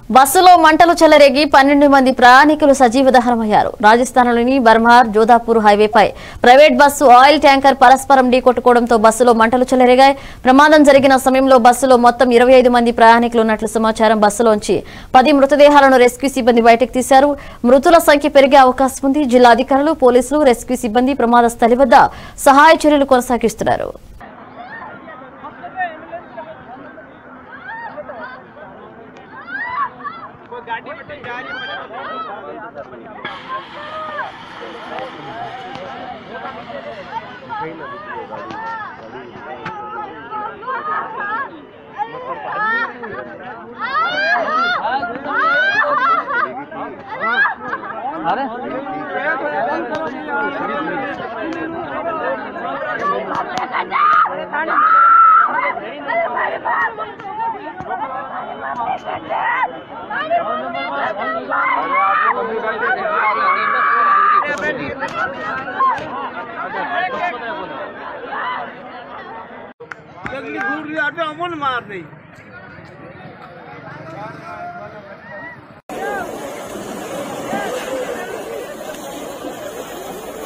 బస్సులో మంటలు చెలరేగి 12 మంది ప్రయాణికులు సజీవ దహనమయ్యారు. రాజస్థాన్లోని బర్మార్ జోధాపూర్ హైవేపై ప్రైవేట్ బస్సు ఆయిల్ ట్యాంకర్ పరస్పరం ఢీకొట్టుకోవడంతో బస్సులో మంటలు చెలరేగాయి. ప్రమాదం జరిగిన సమయంలో బస్సులో మొత్తం 25 మంది ప్రయాణికులు ఉన్నట్లు సమాచారం. బస్సులోంచి 10 మృతదేహాలను రెస్క్యూ సిబ్బంది బయటకు తీశారు. మృతుల సంఖ్య పెరిగే అవకాశం ఉంది. జిల్లా అధికారులు, పోలీసులు, రెస్క్యూ సిబ్బంది ప్రమాద స్థలి వద్ద సహాయ చర్యలు కొనసాగిస్తున్నారు. गाड़ी बटे जा रही अमन मार नहीं